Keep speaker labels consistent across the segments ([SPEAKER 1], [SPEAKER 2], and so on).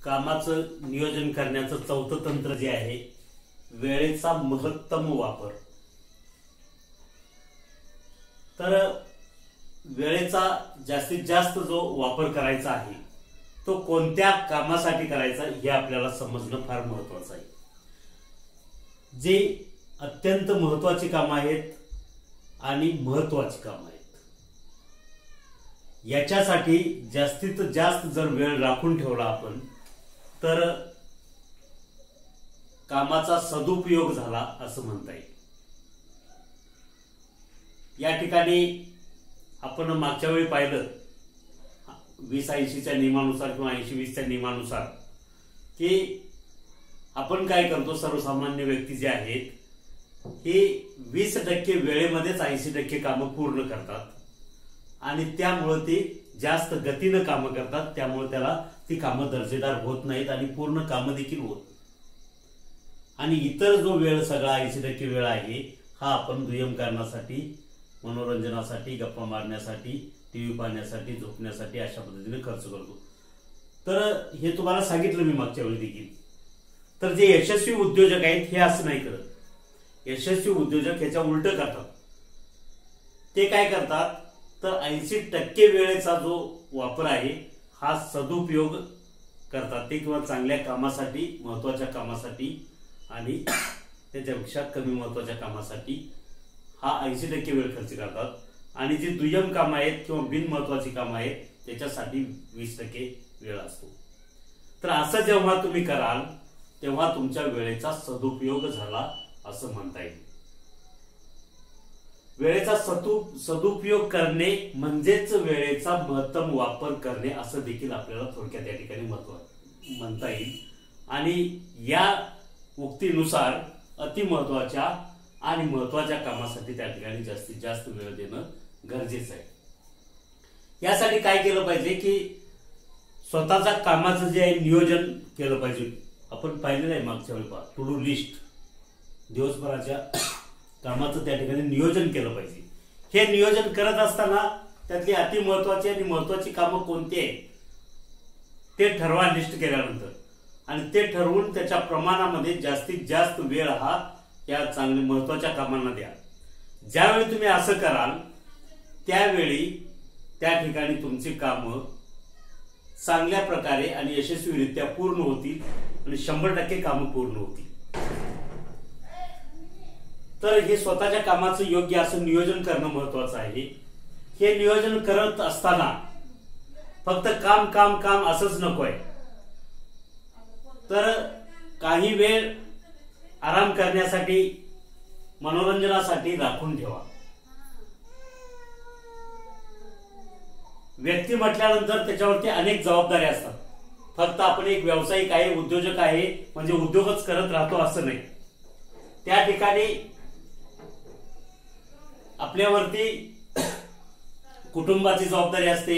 [SPEAKER 1] कामाचं नियोजन करण्याचं चौथं तंत्र जे आहे वेळेचा महत्तम वापर। तर वेळेचा जास्तीत जास्त जो वापर करायचा आहे तो कोणत्या कामासाठी करायचा हे आपल्याला समजणं फार महत्त्वाचं आहे। जे अत्यंत महत्त्वाची कामं आहेत आणि महत्त्वाची कामं आहेत याच्यासाठी जास्तीत जास्त जर वेळ राखून ठेवला आपण तर कामाचा सदुपयोग झाला असं म्हणता येईल। या ठिकाणी आपण मागच्या वेळी पाहिलं 20-80च्या नियमानुसार किंवा 80-20च्या नियमानुसार की आपण काय करतो, सर्वसामान्य व्यक्ती जे आहेत हे 20% वेळेमध्येच 80% कामं पूर्ण करतात आणि त्यामुळे ते जास्त गतीने कामं करतात, त्यामुळे त्याला ती कामं दर्जेदार होत नाहीत आणि पूर्ण कामं देखील होत। आणि इतर जो वेळ सगळा 80% वेळ आहे हा आपण दुय्यम कारणासाठी, मनोरंजनासाठी, गप्पा मारण्यासाठी, टीव्ही पाहण्यासाठी, झोपण्यासाठी अशा पद्धतीने खर्च करतो। तर हे तुम्हाला सांगितलं मी मागच्या वेळी देखील। तर जे यशस्वी उद्योजक आहेत हे असं नाही करत। यशस्वी उद्योजक ह्याच्या उलट करतात। ते काय करतात तर 80% वेळेचा जो वापर आहे हा सदुपयोग करतात ते, किंवा चांगल्या कामासाठी, महत्त्वाच्या कामासाठी आणि त्याच्यापेक्षा कमी महत्त्वाच्या कामासाठी हा 80% वेळ खर्च करतात। आणि जी दुय्यम कामं आहेत किंवा बिनमहत्त्वाची कामं आहेत त्याच्यासाठी 20% वेळ असतो। तर असं जेव्हा तुम्ही कराल तेव्हा तुमच्या वेळेचा सदुपयोग झाला असं म्हणता येईल। वेळेचा सदुपयोग करणे म्हणजेच वेळेचा महत्तम वापर करणे असं देखील आपल्याला थोडक्यात या ठिकाणी म्हणता येईल। आणि या उक्तीनुसार अतिमहत्त्वाच्या आणि महत्त्वाच्या कामासाठी त्या ठिकाणी जास्तीत जास्त वेळ देणं गरजेचं आहे। यासाठी काय केलं पाहिजे की स्वतःच्या कामाचं जे आहे नियोजन केलं पाहिजे। आपण पाहिलेलं आहे मागच्या वेळी टू डू लिस्ट, दिवसभराच्या कामाचं त्या ठिकाणी नियोजन केलं पाहिजे। हे नियोजन करत असताना त्यातली अतिमहत्त्वाची आणि महत्त्वाची कामं कोणती आहेत ते ठरवा लिस्ट केल्यानंतर, आणि ते ठरवून त्याच्या प्रमाणामध्ये जास्तीत जास्त वेळ हा या चांगल्या महत्त्वाच्या कामांना द्या। ज्यावेळी तुम्ही असं कराल त्यावेळी त्या ठिकाणी तुमची कामं चांगल्या प्रकारे आणि यशस्वीरित्या पूर्ण होतील आणि 100% कामं पूर्ण होतील। तर हे स्वतःच्या कामाचं योग्य असं नियोजन करणं महत्त्वाचं आहे। हे नियोजन करत असताना फक्त काम काम काम असंच नकोय, तर काही वेळ आराम करण्यासाठी, मनोरंजनासाठी राखून ठेवा। व्यक्ती म्हटल्यानंतर त्याच्यावरती अनेक जबाबदाऱ्या असतात। फक्त आपण एक व्यावसायिक आहे, उद्योजक आहे म्हणजे उद्योगच करत राहतो असं नाही। त्या ठिकाणी आपल्यावरती कुटुंबाची जबाबदारी असते,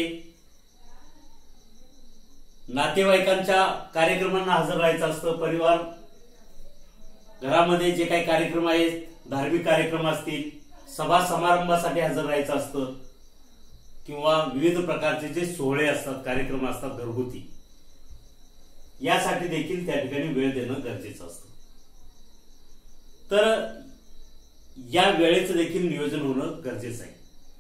[SPEAKER 1] नातेवाईकांच्या कार्यक्रमांना हजर राहायचं असतं, परिवार घरामध्ये जे काही कार्यक्रम आहेत, धार्मिक कार्यक्रम असतील, सभा समारंभासाठी हजर राहायचं असतं, किंवा विविध प्रकारचे जे सोहळे असतात, कार्यक्रम असतात घरगुती, यासाठी देखील त्या ठिकाणी वेळ देणं गरजेचं असतं। तर या वेळेचं देखील नियोजन होणं गरजेचं आहे।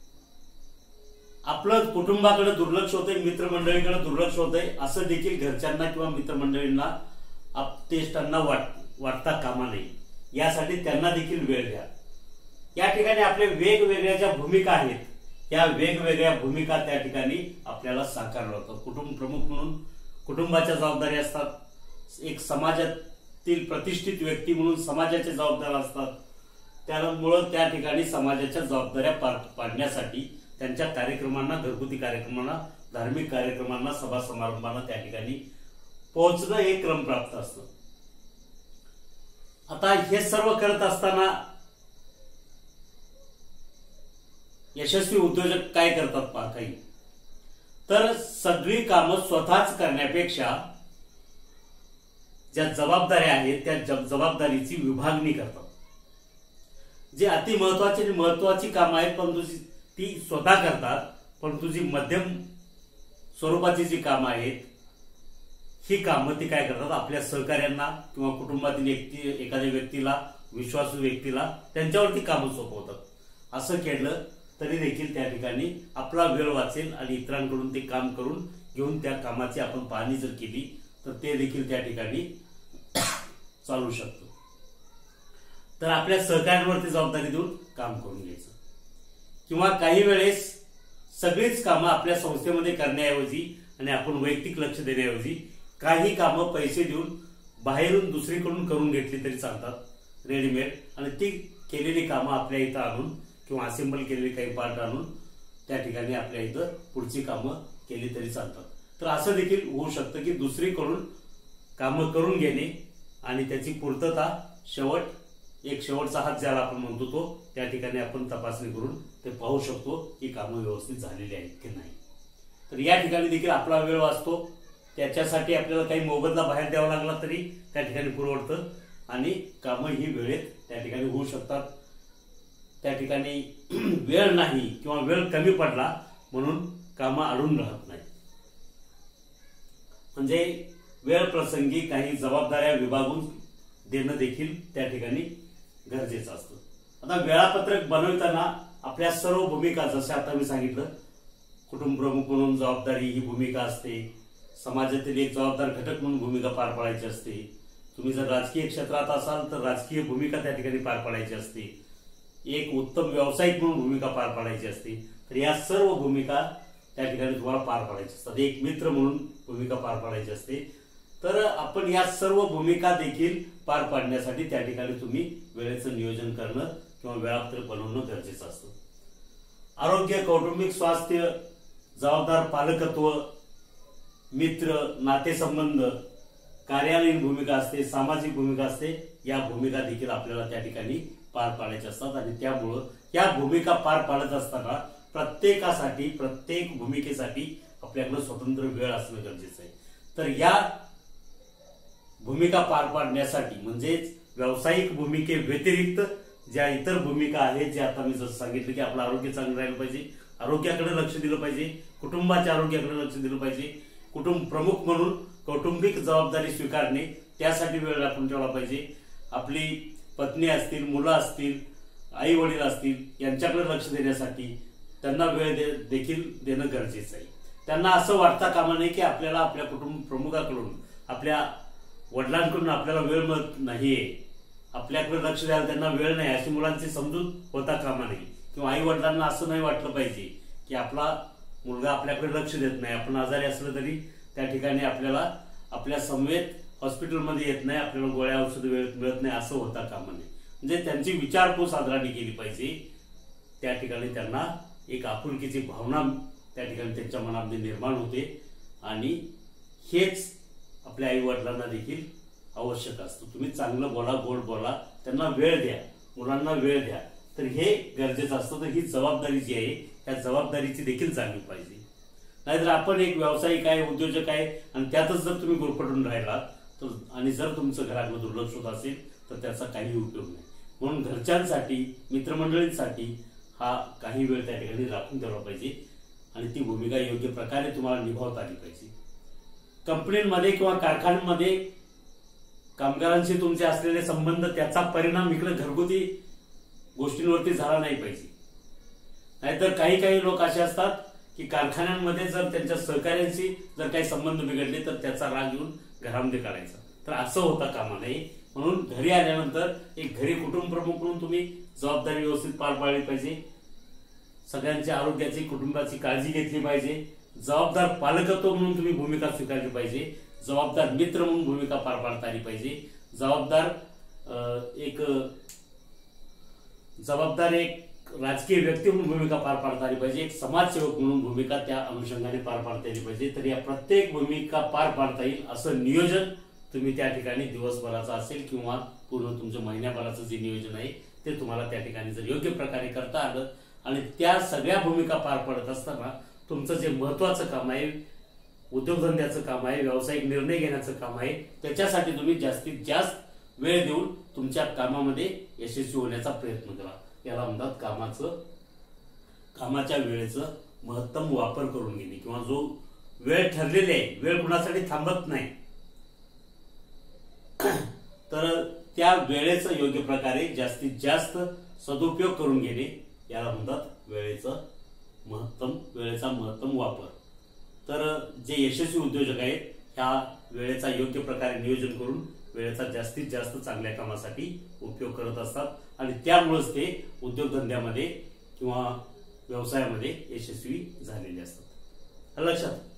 [SPEAKER 1] आपलं कुटुंबाकडे दुर्लक्ष होतंय, मित्रमंडळीकडे दुर्लक्ष होतंय असं देखील घरच्यांना किंवा मित्रमंडळींना, आपतेष्टांना वाटता कामा नये। यासाठी त्यांना देखील वेळ द्या। या ठिकाणी आपल्या वेगवेगळ्या ज्या भूमिका आहेत या वेगवेगळ्या भूमिका त्या ठिकाणी आपल्याला साकारल्या होतात। कुटुंब प्रमुख म्हणून कुटुंबाच्या जबाबदारी असतात, एक समाजातील प्रतिष्ठित व्यक्ती म्हणून समाजाच्या जबाबदाऱ्या असतात, त्यामुळे त्या ठिकाणी समाजाच्या जबाबदाऱ्या पार पाडण्यासाठी त्यांच्या कार्यक्रमांना, घरगुती कार्यक्रमांना, धार्मिक कार्यक्रमांना, सभा समारंभांना त्या ठिकाणी पोहोचणं हे क्रमप्राप्त असतं। आता हे सर्व करत असताना यशस्वी उद्योजक काय करतात पाहता येईल, तर सगळी कामं स्वतःच करण्यापेक्षा ज्या जबाबदाऱ्या आहेत त्या जबाबदारीची विभागणी करतात। जे अति महत्त्वाची आणि महत्त्वाची कामं आहेत परंतु ती स्वतः करतात, परंतु जी मध्यम स्वरूपाची जी कामं आहेत ही कामं ती काय करतात, आपल्या सहकार्यांना किंवा कुटुंबातील एखाद्या व्यक्तीला, विश्वासू व्यक्तीला त्यांच्यावरती कामं सोपवतात. असं केलं तरी देखील त्या ठिकाणी आपला वेळ वाचेल आणि इतरांकडून ते काम करून घेऊन त्या कामाची आपण पाहणी जर केली तर ते देखील त्या ठिकाणी चालू शकतो. तर आपल्या सहकार्यांवरती जबाबदारी देऊन काम करून घ्यायचं. किंवा काही वेळेस सगळीच कामं आपल्या संस्थेमध्ये करण्याऐवजी आणि आपण वैयक्तिक लक्ष देण्याऐवजी काही कामं पैसे देऊन बाहेरून दुसरीकडून करून घेतली तरी चालतात रेडीमेड, आणि ती केलेली कामं आपल्या इथं आणून किंवा असेंबल केलेली काही पार्ट आणून त्या ठिकाणी आपल्या इथं पुढची कामं केली तरी चालतात. तर असं देखील होऊ शकतं की दुसरीकडून कामं करून घेणे आणि त्याची पूर्तता शेवटचा हात ज्याला आपण म्हणतो तो त्या ठिकाणी आपण तपासणी करून ते पाहू शकतो की कामं व्यवस्थित झालेली आहेत की नाही. तर या ठिकाणी देखील आपला वेळ वाचतो. त्याच्यासाठी आपल्याला काही मोबदला बाहेर द्यावा लागला तरी त्या ठिकाणी पुरवडतं आणि कामं ही वेळेत त्या ठिकाणी होऊ शकतात. त्या ठिकाणी वेळ नाही किंवा वेळ कमी पडला म्हणून कामं अडून राहत नाही. म्हणजे वेळ प्रसंगी काही जबाबदाऱ्या विभागून देणं देखील त्या ठिकाणी गरजेचं असतं. आता वेळापत्रक बनवताना आपल्या सर्व भूमिका, जसं आता मी सांगितलं, कुटुंब प्रमुख म्हणून जबाबदारी ही भूमिका असते, समाजातील एक जबाबदार घटक म्हणून भूमिका पार पाडायची असते, तुम्ही जर राजकीय क्षेत्रात असाल तर राजकीय भूमिका त्या ठिकाणी पार पाडायची असते, एक उत्तम व्यावसायिक म्हणून भूमिका पार पाडायची असते. तर या सर्व भूमिका त्या ठिकाणी तुम्हाला पार पाडायची असतात. एक मित्र म्हणून भूमिका पार पाडायची असते. तर आपण या सर्व भूमिका देखील पार पाडण्यासाठी त्या ठिकाणी तुम्ही वेळेचं नियोजन करणं किंवा वेळापत्रक बनवणं गरजेचं असतं. आरोग्य, कौटुंबिक स्वास्थ्य, जबाबदार पालकत्व, मित्र, नातेसंबंध, कार्यालयीन भूमिका असते, सामाजिक भूमिका असते. या भूमिका देखील आपल्याला त्या ठिकाणी पार पाडायचे असतात आणि त्यामुळं या भूमिका पार पाडत असताना प्रत्येक भूमिकेसाठी आपल्याकडे स्वतंत्र वेळ असणं गरजेचं आहे. तर या भूमिका पार पाडण्यासाठी म्हणजेच व्यावसायिक भूमिके व्यतिरिक्त ज्या इतर भूमिका आहेत, जे आता मी जसं सांगितलं की आपलं आरोग्य चांगलं राहिलं पाहिजे, आरोग्याकडे लक्ष दिलं पाहिजे, कुटुंबाच्या आरोग्याकडे लक्ष दिलं पाहिजे, कुटुंब प्रमुख म्हणून कौटुंबिक जबाबदारी स्वीकारणे त्यासाठी वेळ राखून ठेवला पाहिजे, आपली पत्नी असतील, मुलं असतील, आई वडील असतील यांच्याकडे लक्ष देण्यासाठी त्यांना वेळ देखील देणं गरजेचं आहे. त्यांना असं वाटता कामा नये की आपल्याला आपल्या कुटुंब प्रमुखाकडून, आपल्या वडिलांकडून आपल्याला वेळ मिळत नाहीये, आपल्याकडे लक्ष द्यायला त्यांना वेळ नाही, अशी मुलांची समजूत होता कामा नये. किंवा आई वडिलांना असं नाही वाटलं पाहिजे की आपला मुलगा आपल्याकडे लक्ष देत नाही, आपण आजारी असलं तरी त्या ठिकाणी आपल्याला आपल्या समवेत हॉस्पिटलमध्ये येत नाही, आपल्याला गोळ्या औषध वेळेत मिळत नाही, असं होता कामा नये. म्हणजे त्यांची विचारपूस आदराने केली पाहिजे. त्या ठिकाणी त्यांना एक आपुलकीची भावना त्या ठिकाणी त्यांच्या मनामध्ये निर्माण होते आणि हेच आपल्या आई वडिलांना देखील आवश्यक असतं. तुम्ही चांगलं बोला, गोड बोला, त्यांना वेळ द्या, मुलांना वेळ द्या. तर हे गरजेचं असतं. तर ही जबाबदारी जी आहे त्या जबाबदारीची देखील जाणीव पाहिजे. नाहीतर आपण एक व्यावसायिक आहे, उद्योजक आहे आणि त्यातच जर तुम्ही गुरफटून राहिलात तर आणि जर तुमचं घराकडे दुर्लक्ष होत असेल तर त्याचा काही उपयोग नाही. म्हणून घरच्यांसाठी, मित्रमंडळींसाठी हा काही वेळ त्या ठिकाणी राखून ठेवला पाहिजे आणि ती भूमिका योग्य प्रकारे तुम्हाला निभावता आली पाहिजे. कंपनीमध्ये किंवा कारखान्यांमध्ये कामगारांशी तुमचे असलेले संबंध, त्याचा परिणाम इकडे घरगुती गोष्टींवरती झाला नाही पाहिजे. नाहीतर काही लोक असे असतात की कारखान्यांमध्ये जर त्यांच्या सहकार्यांशी जर काही संबंध बिघडले तर त्याचा राग येऊन घरामध्ये काढायचा. तर असं होता कामा नये. म्हणून घरी आल्यानंतर एक घरी कुटुंब प्रमुख म्हणून तुम्ही जबाबदारी व्यवस्थित पार पाडली पाहिजे. सगळ्यांच्या आरोग्याची, कुटुंबाची काळजी घेतली पाहिजे. जबाबदार पालकत्व म्हणून तुम्ही भूमिका स्वीकारली पाहिजे. जबाबदार मित्र म्हणून भूमिका पार पाडता आली पाहिजे. जबाबदार एक राजकीय व्यक्ती म्हणून भूमिका पार पाडता आली पाहिजे. एक समाजसेवक म्हणून भूमिका त्या अनुषंगाने पार पाडता आली पाहिजे. तर या प्रत्येक भूमिका पार पाडता येईल असं नियोजन तुम्ही त्या ठिकाणी दिवसभराचं असेल किंवा पूर्ण तुमच्या महिन्याभराचं जे नियोजन आहे ते तुम्हाला त्या ठिकाणी जर योग्य प्रकारे करता आलं आणि त्या सगळ्या भूमिका पार पडत असताना तुमचं जे महत्वाचं काम आहे, उद्योगधंद्याचं काम आहे, व्यावसायिक निर्णय घेण्याचं काम आहे, त्याच्यासाठी तुम्ही जास्तीत जास्त वेळ देऊन तुमच्या कामामध्ये यशस्वी होण्याचा प्रयत्न करा. याला म्हणतात कामाच्या वेळेचं महत्तम वापर करून घेणे. किंवा जो वेळ ठरलेला आहे, वेळ कुणासाठी थांबत नाही, तर त्या वेळेचा योग्य प्रकारे जास्तीत जास्त सदुपयोग करून घेणे याला म्हणतात वेळेचा महत्तम वापर। तर जे यशस्वी उद्योजक आहेत ह्या वेळेचा योग्य प्रकारे नियोजन करून वेळेचा जास्तीत जास्त चांगल्या कामासाठी उपयोग करत असतात आणि त्यामुळेच ते उद्योगधंद्यामध्ये किंवा व्यवसायामध्ये यशस्वी झालेले असतात। लक्षात